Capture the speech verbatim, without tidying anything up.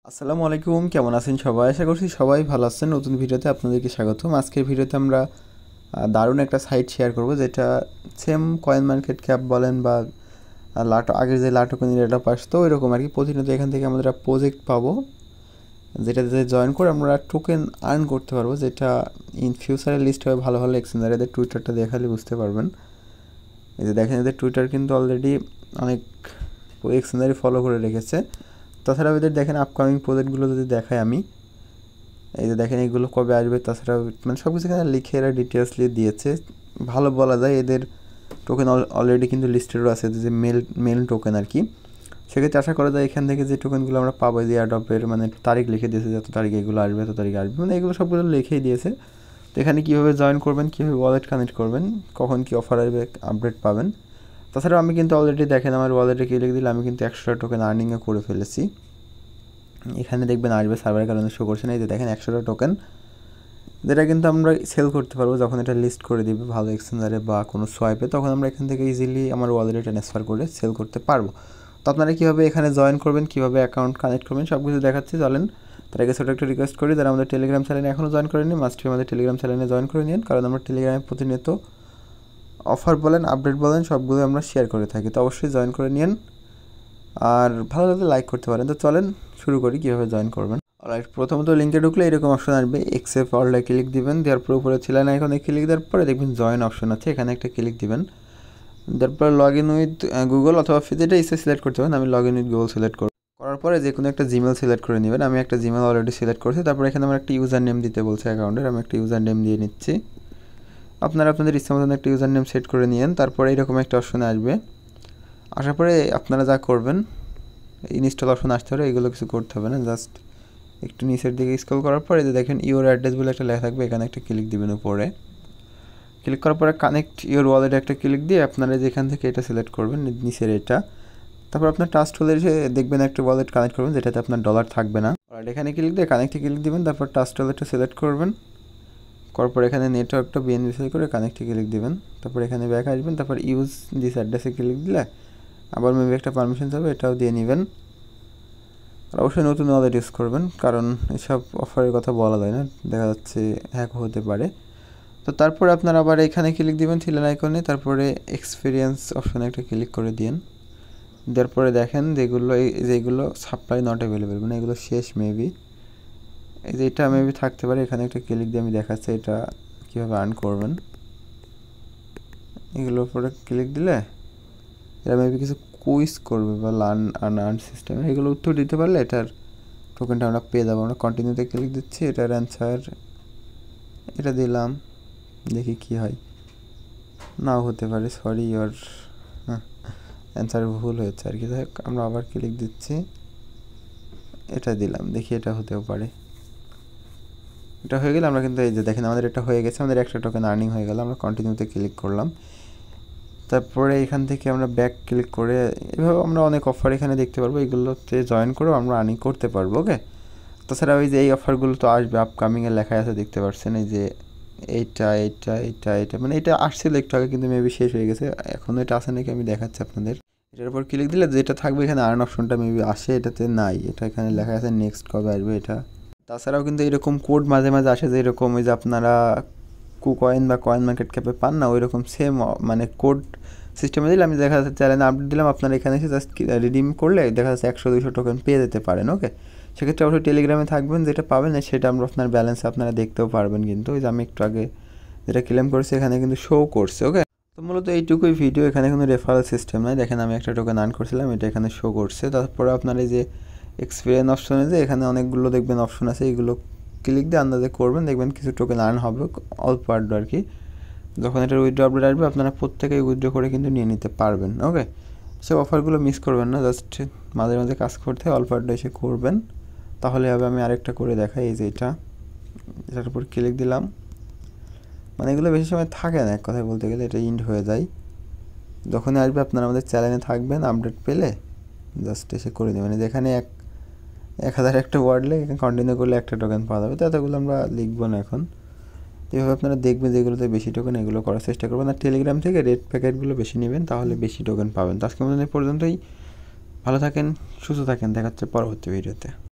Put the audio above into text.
আসসালামু আলাইকুম, কেমন আছেন সবাই? আশা করছি সবাই ভালো আছেন। নতুন ভিডিওতে আপনাদেরকে স্বাগতম। আজকের ভিডিওতে আমরা দারুণ একটা সাইট শেয়ার করব, যেটা সেম কয়েন মার্কেট ক্যাপ বলেন বা লাটো আগের যে লাটোকেন এয়ারড্রপ আসতো ওই রকম আর কি। প্রতিনিয়ত এখান থেকে আমরা প্রজেক্ট পাবো, যেটাতে জয়েন করে আমরা টোকেন আর্ন করতে পারবো, যেটা ইন ফিউচারে লিস্ট হবে ভালো ভালো এক্সচেঞ্জার। এদের টুইটারটা দেখালে বুঝতে পারবেন। এই যে দেখেন, এদের টুইটার কিন্তু অলরেডি অনেক এক্সচেঞ্জারই ফলো করে রেখেছে। তাছাড়াও এদের দেখেন আপকামিং প্রজেক্টগুলো যদি দেখাই আমি, এই যে দেখেন এগুলো কবে আসবে, তাছাড়াও মানে সব কিছু এখানে লিখে এরা ডিটেলসলি দিয়েছে। ভালো বলা যায় এদের টোকেন অলরেডি কিন্তু লিস্টেডও আছে, যে মেল মেল টোকেন আর কি। সেক্ষেত্রে আশা করা যায় এখান থেকে যে টোকেনগুলো আমরা পাবো, যে এয়ারড্রপের মানে তারিখ লিখে দিয়েছে, যত তারিখে এগুলো আসবে এত তারিখে আসবে, মানে এগুলো সবগুলো লিখেই দিয়েছে। তো এখানে কীভাবে জয়েন করবেন, কীভাবে ওয়ালেট কানেক্ট করবেন, কখন কী অফার আসবে আপডেট পাবেন। তাছাড়াও আমি কিন্তু অলরেডি দেখেন আমার ওয়ালেটে ক্লিক দিলে আমি কিন্তু একশোটা টোকেন আর্নিংও করে ফেলেছি। এখানে দেখবেন আসবে, সার্ভারের কারণে শো করছে না। এই যে দেখেন একশোটা টোকেন, যেটা কিন্তু আমরা সেল করতে পারবো যখন এটা লিস্ট করে দিবে ভালো এক্সচেঞ্জারে বা কোনো সোয়াইপে, তখন আমরা এখান থেকে ইজিলি আমার ওয়ালেটে ট্রান্সফার করে সেল করতে পারবো। তো আপনারা কীভাবে এখানে জয়েন করবেন, কীভাবে অ্যাকাউন্ট কানেক্ট করবেন সব কিছু দেখাচ্ছি, চলেন। তার আগে ছোটো একটা রিকোয়েস্ট করি, যারা আমাদের টেলিগ্রাম চ্যানেলে এখনও জয়েন করেনি, মাস্ট আমাদের টেলিগ্রাম চ্যানেলে জয়েন করে নিন, কারণ আমরা টেলিগ্রামে প্রতিনিয়ত অফার বলেন আপডেট বলেন সবগুলো আমরা শেয়ার করে থাকি। তো অবশ্যই জয়েন করে নিন, আর ভালো লাগলে লাইক করতে পারেন। তো চলেন শুরু করি কীভাবে জয়েন করবেন। অলরাইট, প্রথমত লিঙ্কে ঢুকলে এরকম অপশন আসবে, এক্সেপ্ট অলটা ক্লিক দিবেন, দেওয়ার পর উপরে ছিল না এখানে ক্লিক দেওয়ার পরে দেখবেন জয়েন অপশন আছে, এখানে একটা ক্লিক দিবেন। তারপর লগ ইন উইথ গুগল অথবা যেটা ইসে সিলেক্ট করতে হবে, আমি log in with Google select করব। করার পরে যে কোনো একটা জিমেল সিলেক্ট করে নেবেন। আমি একটা জিমেল অলরেডি সিলেক্ট করছি। তারপর এখানে আমার একটা ইউজার নেম দিতে বলছে অ্যাকাউন্টের, আমি একটা ইউজার নেম দিয়ে নিচ্ছি। আপনারা আপনাদের ইচ্ছা মতন একটা ইউজার নেম সেট করে নিন। তারপরে এরকম একটা অপশন আসবে, আসার পরে আপনারা যা করবেন, ইনস্টল অপশন আসতে পারে, এগুলো কিছু করতে হবে না, জাস্ট একটু নিচের দিকে স্ক্রল করার পরে যে দেখেন ইউর অ্যাড্রেস বলে একটা লেখা থাকবে, এখানে একটা ক্লিক দিবেন। উপরে ক্লিক করার পরে কানেক্ট ইউর ওয়ালেটে একটা ক্লিক দিয়ে আপনারা যেখান থেকে এটা সিলেক্ট করবেন নিচের এটা, তারপর আপনার ট্রাস্ট হলে এসে দেখবেন একটা ওয়ালেট কানেক্ট করবেন যেটাতে আপনার ডলার থাকবে না। আর এখানে ক্লিক দিয়ে কানেক্টে ক্লিক দিবেন, তারপর ট্রাস্ট ওয়ালেটটা সিলেক্ট করবেন। করার পর এখানে নেটওয়ার্কটা বিএনবি সিলেক্ট করে কানেক্টে ক্লিক দিবেন। তারপর এখানে ব্যাক আসবেন, তারপর ইউজ দিস অ্যাড্রেসে ক্লিক দিলে আবার মেবি একটা পারমিশন যাবে, এটাও দিয়ে নেবেন। আর অবশ্যই নতুন ওয়ালেট ইউজ করবেন, কারণ এসব অফারের কথা বলা যায় না, দেখা যাচ্ছে হ্যাক হতে পারে। তো তারপরে আপনারা আবার এখানে ক্লিক দিবেন থ্রিলাইন আইকনে, তারপরে এক্সপিরিয়েন্স অপশানে একটা ক্লিক করে দিন। দেওয়ার পরে দেখেন যেগুলো যেগুলো সাপ্লাই নট অ্যাভেলেবেল, মানে এগুলো শেষ মেবি, এই যে এটা মেবি থাকতে পারে। এখানে একটা ক্লিক দিয়ে আমি দেখাচ্ছি এটা কীভাবে আর্ন করবেন। এগুলোর উপরে ক্লিক দিলে এরা মেবি কিছু কুইজ করবে বা লার্ন আর্ন আর্ন সিস্টেম, এগুলো উত্তর দিতে পারলে এটার টোকেনটা আমরা পেয়ে যাবো। আমরা কন্টিনিউতে ক্লিক দিচ্ছি, এটার অ্যান্সার এটা দিলাম, দেখি কি হয়, নাও হতে পারে, সরি ওর অ্যান্সার ভুল হয়েছে আর কি। যাই হোক, আমরা আবার ক্লিক দিচ্ছি, এটা দিলাম, দেখি এটা হতেও পারে। এটা হয়ে গেলে আমরা কিন্তু এই যে দেখেন আমাদের এটা হয়ে গেছে, আমাদের একটা টোকেন আর্নিং হয়ে গেল। আমরা কন্টিনিউতে ক্লিক করলাম, তারপরে এখান থেকে আমরা ব্যাক ক্লিক করে এভাবে আমরা অনেক অফার এখানে দেখতে পারবো, এগুলোতে জয়েন করেও আমরা আর্নিং করতে পারবো। ওকে, তাছাড়া ওই যে এই অফারগুলো তো আসবে, আপকামিংয়ে লেখা আছে দেখতে পাচ্ছেন, এই যে এইটা এইটা এইটা এইটা মানে এটা আসছিল একটু আগে, কিন্তু মেবি শেষ হয়ে গেছে, এখনও এটা আসে নাকি আমি দেখাচ্ছি আপনাদের। এটার উপর ক্লিক দিলে যেটা থাকবে এখানে আর্ন অপশনটা মেবি আসে, এটাতে নাই, এটা এখানে লেখা আছে নেক্সট কবে আসবে এটা। তাছাড়াও কিন্তু এরকম কোড মাঝে মাঝে আসে, যে এরকম ওই যে আপনারা কুকয়েন বা কয়েন মার্কেট ক্যাপে পান না, ওই রকম সেম মানে কোড সিস্টেমে দিলে আমি দেখা যাচ্ছে চ্যানেলে আপডেট দিলাম, আপনারা এখানে এসে জাস্ট রিডিম করলে দেখা যাচ্ছে একশো দুইশো টোকেন পেয়ে যেতে পারেন। ওকে, সেক্ষেত্রে অবশ্যই টেলিগ্রামে থাকবেন, যেটা পাবেন সেটা আমরা আপনার ব্যালেন্সে আপনারা দেখতেও পারবেন। কিন্তু ওই যে আমি একটু আগে যেটা ক্লেম করছি এখানে কিন্তু শো করছে। ওকে, তো মূলত এইটুকুই ভিডিও, এখানে কোনো রেফারেল সিস্টেম নাই। দেখেন আমি একটা টোকেন আর্ন করছিলাম, এটা এখানে শো করছে। তারপরে আপনার এই যে এক্সপিরিয়েন্স অপশনে যে এখানে অনেকগুলো দেখবেন অপশন আছে, এইগুলো ক্লিক দিয়ে আন্দাজে করবেন, দেখবেন কিছু টোকেন আর্ন হবে অল্প আর্ন আর কি। যখন এটার উইথড্র আপডেট আসবে আপনারা প্রত্যেকেই উইথড্র করে কিন্তু নিয়ে নিতে পারবেন। ওকে, সব অফারগুলো মিস করবেন না, জাস্ট মাঝে মাঝে কাজ করতে অল্প আর্ন এসে করবেন, তাহলে হবে। আমি আরেকটা করে দেখাই, এই যে এটা, এটার উপর ক্লিক দিলাম, মানে এগুলো বেশি সময় থাকে না এক কথায় বলতে গেলে, এটা ইন্ড হয়ে যায়। যখনই আসবে আপনারা আমাদের চ্যানেলে থাকবেন, আপডেট পেলে জাস্ট এসে করে দেবেন। যেখানে এক এক হাজার একটা ওয়ার্ড লেগে কন্টিনিউ করলে একটা টোকেন পাওয়া যাবে, তো এতগুলো আমরা লিখবো না এখন। এভাবে আপনারা দেখবেন যেগুলোতে বেশি টোকেন এগুলো করার চেষ্টা করবেন, আর টেলিগ্রাম থেকে রেড প্যাকেটগুলো বেশি নেবেন, তাহলে বেশি টোকেন পাবেন। তো আজকে মধ্যে পর্যন্তই, ভালো থাকেন, সুস্থ থাকেন, দেখা হচ্ছে পরবর্তী ভিডিওতে।